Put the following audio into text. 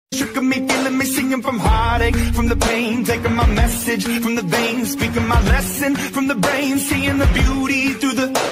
Shook of me, feeling me, singing from heartache, from the pain, taking my message from the veins, speaking my lesson from the brain, seeing the beauty through the